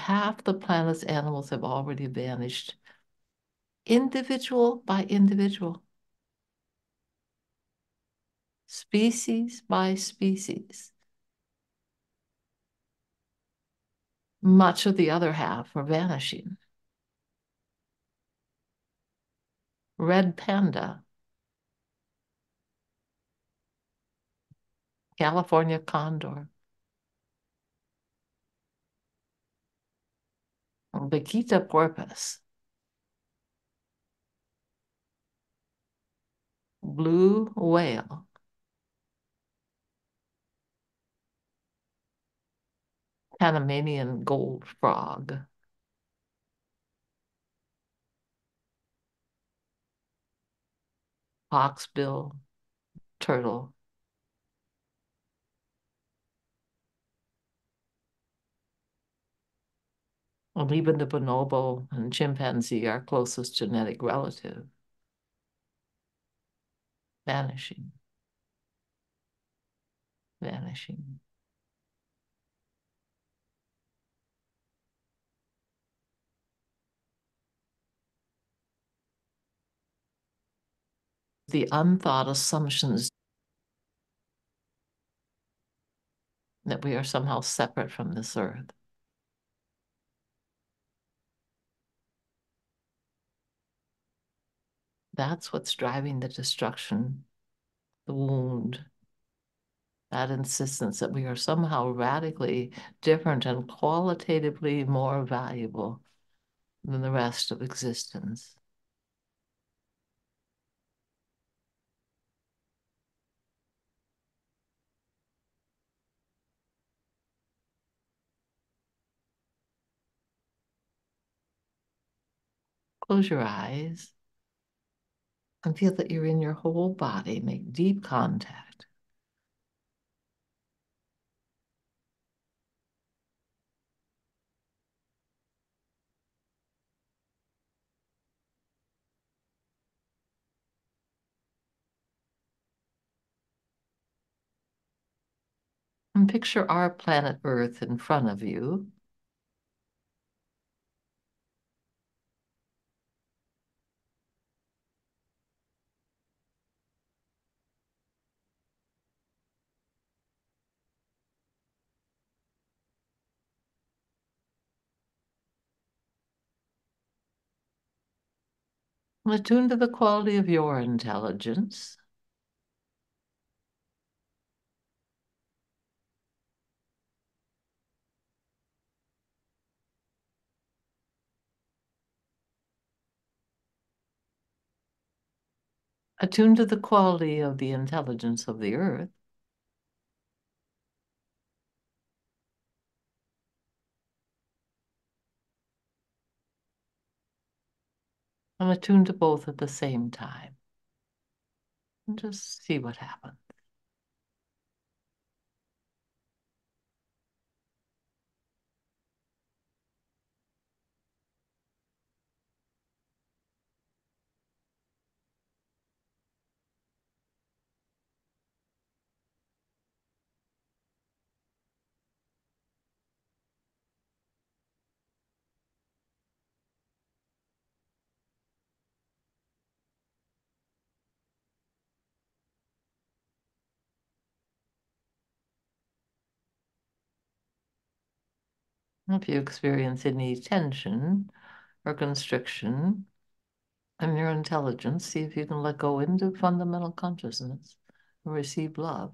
half the planet's animals have already vanished, individual by individual, species by species. Much of the other half are vanishing. Red panda, California condor, vaquita porpoise, blue whale, Panamanian gold frog, hawksbill turtle, and even the bonobo and chimpanzee, our closest genetic relative, vanishing, vanishing. The unthought assumptions that we are somehow separate from this earth. That's what's driving the destruction, the wound, that insistence that we are somehow radically different and qualitatively more valuable than the rest of existence. Close your eyes and feel that you're in your whole body. Make deep contact. And picture our planet Earth in front of you. Attune to the quality of your intelligence. Attune to the quality of the intelligence of the earth. And attune to both at the same time. And just see what happens. If you experience any tension or constriction in your intelligence, see if you can let go into fundamental consciousness and receive love.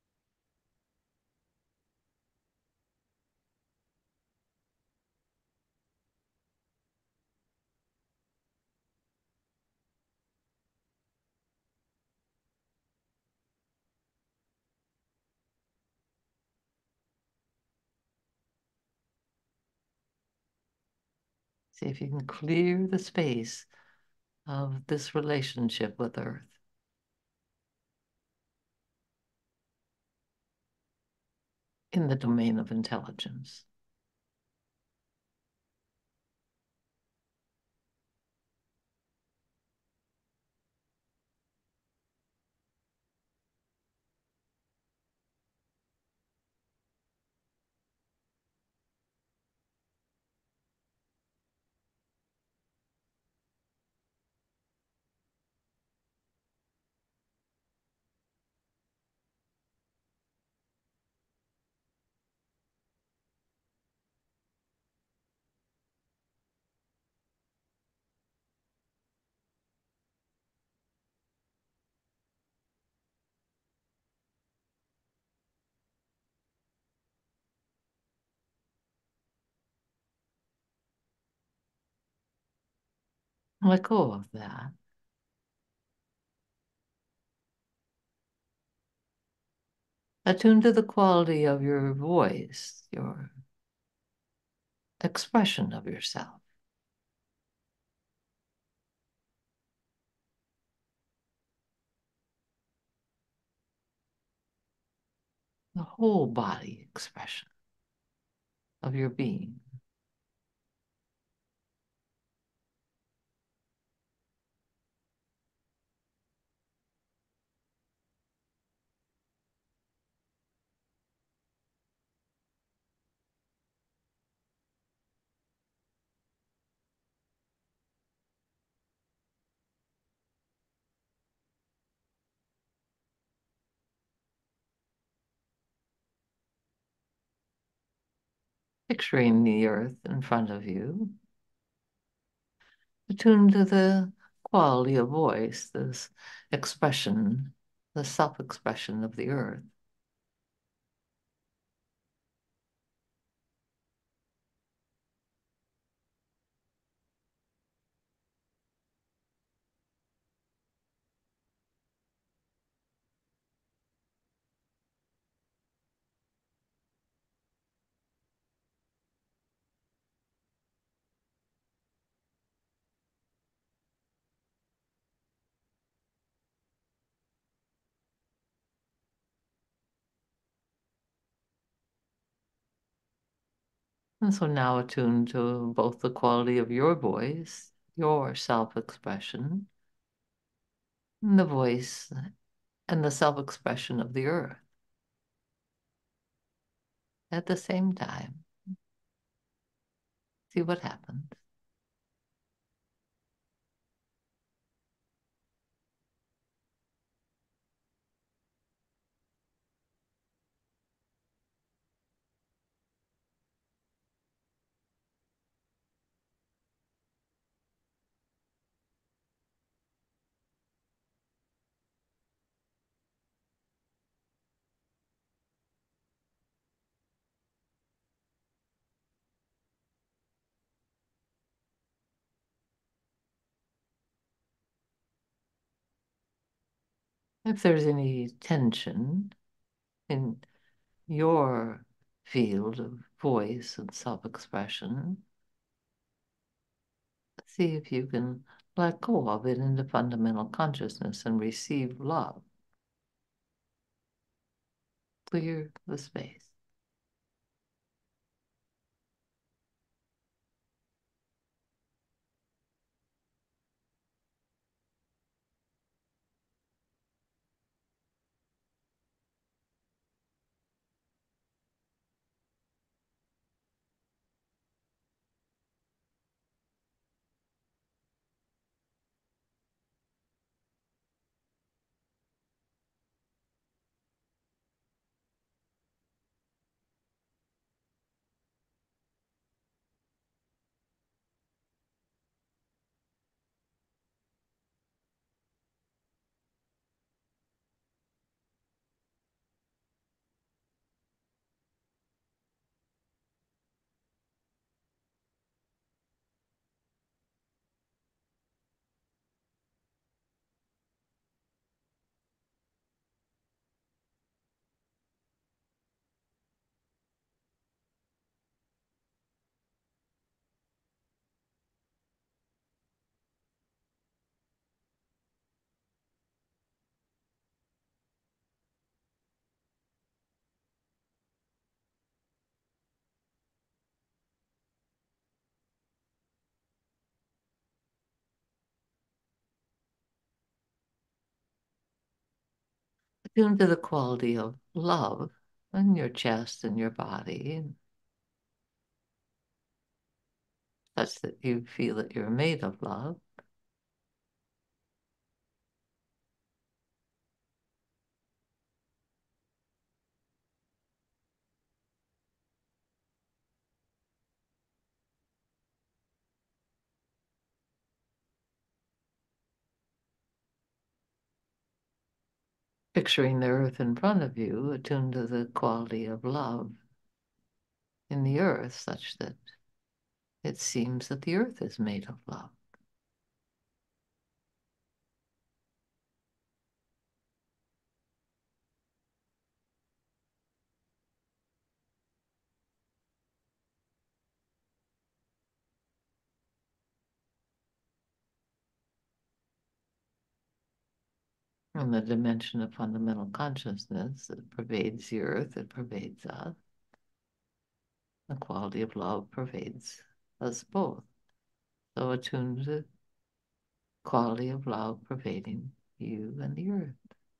See if you can clear the space of this relationship with Earth. In the domain of intelligence. Let go of that. Attune to the quality of your voice, your expression of yourself. The whole body expression of your being. Picturing the earth in front of you, attuned to the quality of voice, this expression, the self-expression of the earth. And so now attuned to both the quality of your voice, your self-expression, and the voice and the self-expression of the earth at the same time. See what happens. If there's any tension in your field of voice and self-expression, see if you can let go of it into fundamental consciousness and receive love. Clear the space. Attune to the quality of love in your chest and your body, such that you feel that you're made of love. Picturing the earth in front of you, attuned to the quality of love in the earth, such that it seems that the earth is made of love. in the dimension of fundamental consciousness that pervades the earth, it pervades us. The quality of love pervades us both. So attuned to the quality of love pervading you and the earth.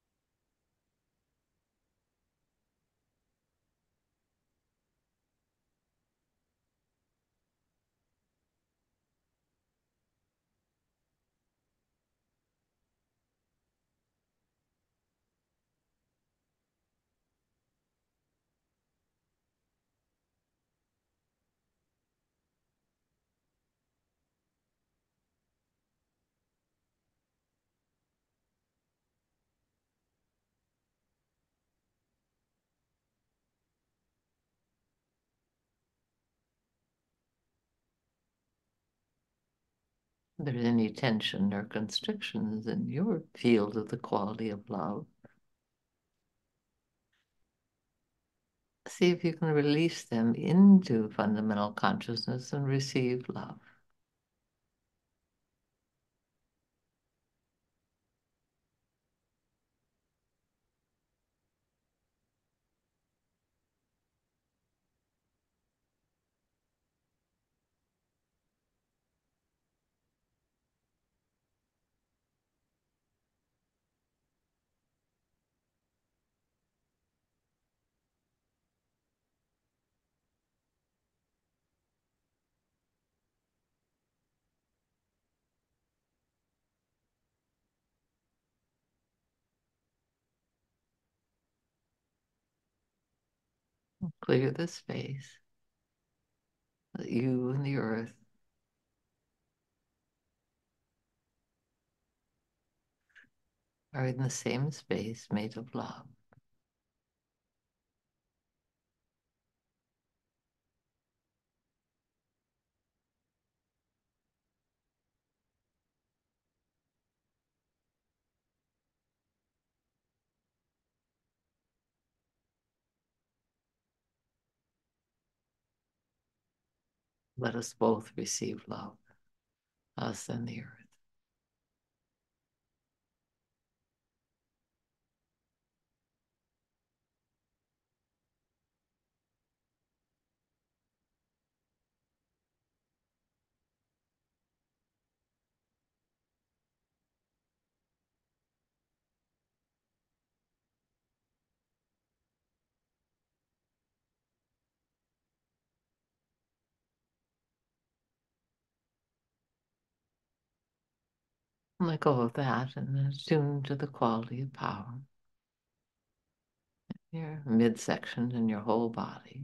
If there's any tension or constrictions in your field of the quality of love, see if you can release them into fundamental consciousness and receive love. Clear the space that you and the earth are in the same space made of love. Let us both receive love, us and the earth. Let go of that and attune to the quality of power. Your midsection and your whole body.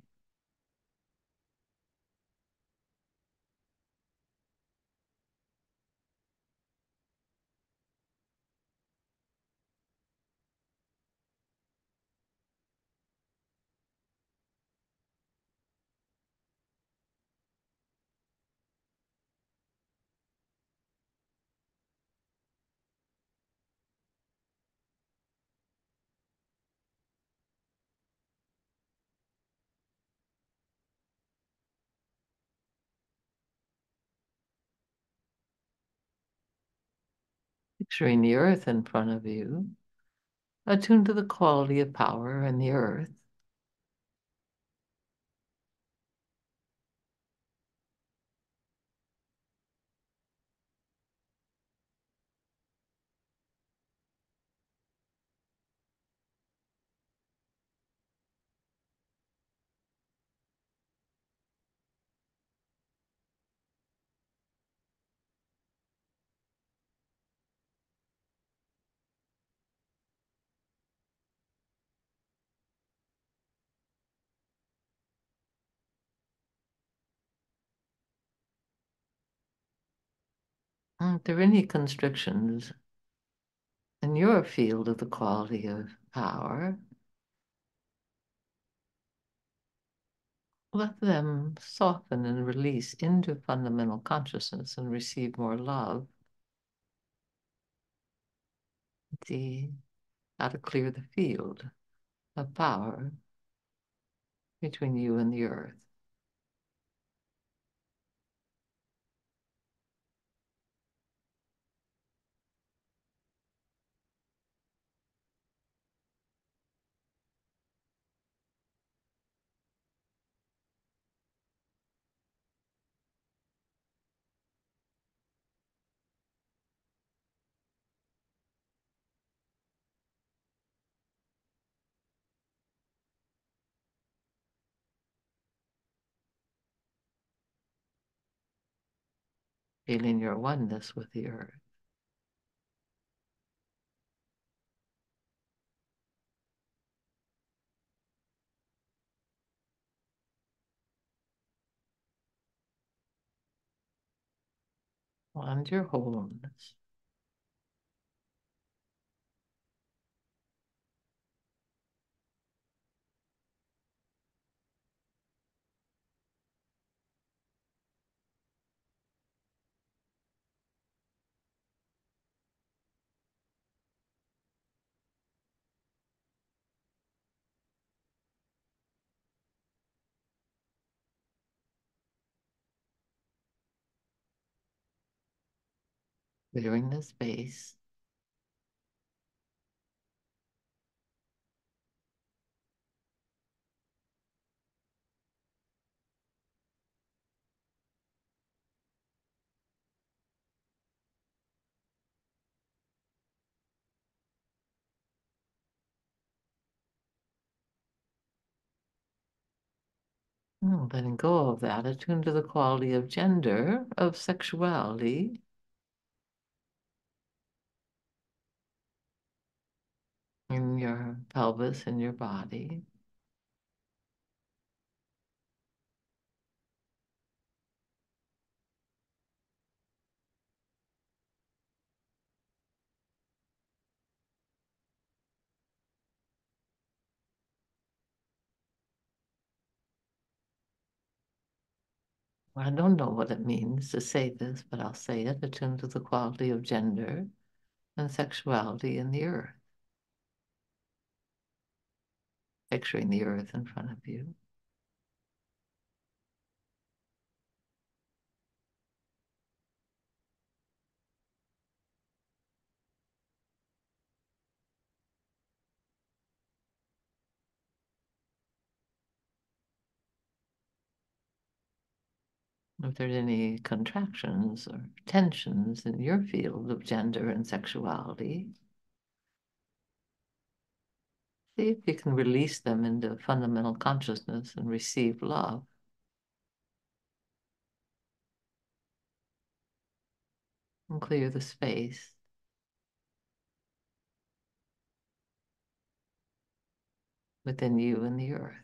Picturing the earth in front of you, attune to the quality of power in the earth. If there are any constrictions in your field of the quality of power, let them soften and release into fundamental consciousness and receive more love. See how to clear the field of power between you and the earth. feeling your oneness with the earth. And your wholeness. Clearing the space. Letting go of that, attuned to the quality of gender, of sexuality, in your pelvis, in your body. I don't know what it means to say this, but I'll say it, attuned to the quality of gender and sexuality in the earth. Picturing the earth in front of you. If there's any contractions or tensions in your field of gender and sexuality, see if you can release them into fundamental consciousness and receive love. And clear the space within you and the earth.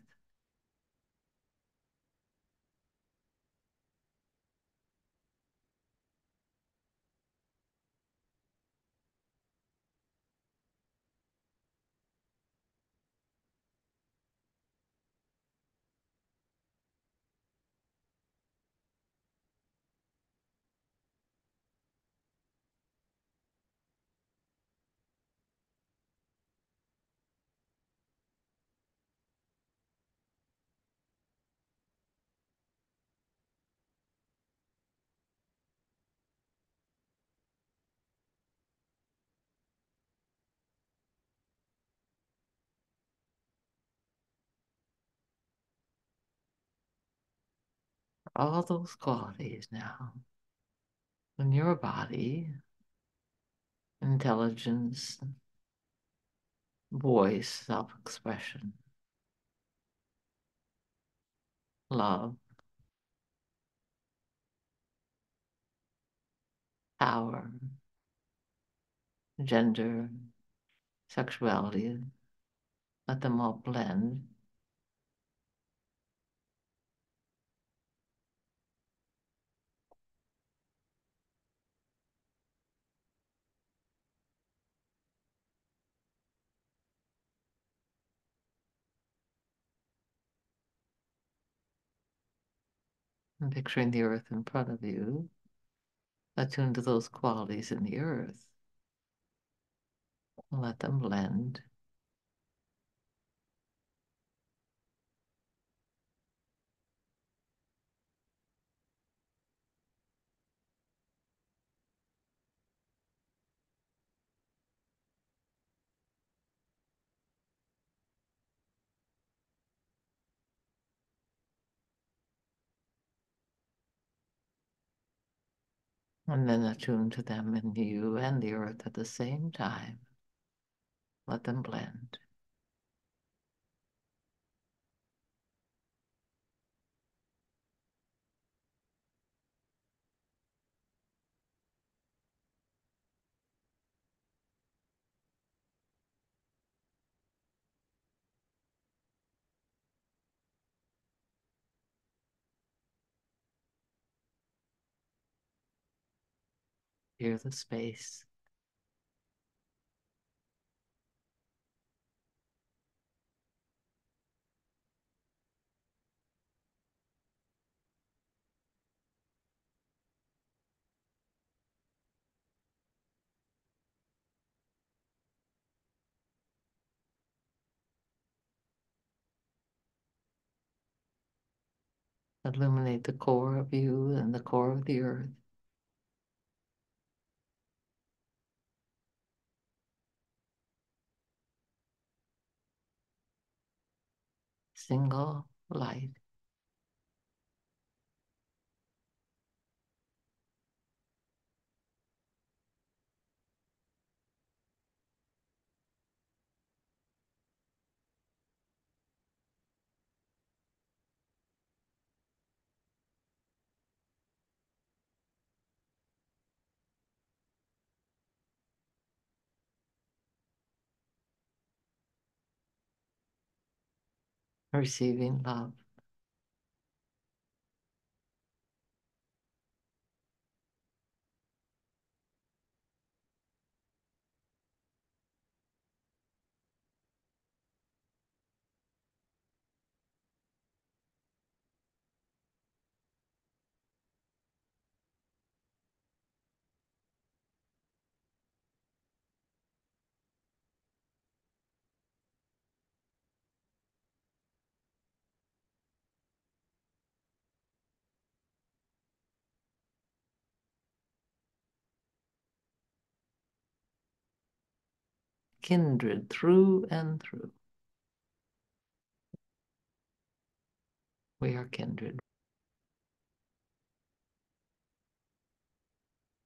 All those qualities now in your body, intelligence, voice, self-expression, love, power, gender, sexuality, let them all blend. And picturing the earth in front of you, attuned to those qualities in the earth, let them blend. And then attune to them in you and the earth at the same time. Let them blend. Hear the space. Illuminate the core of you and the core of the earth. Single light. Receiving love. Kindred through and through. We are kindred.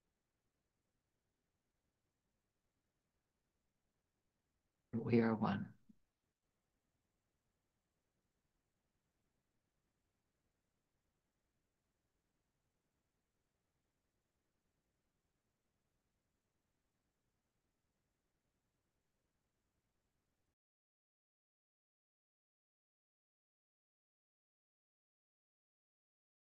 We are one.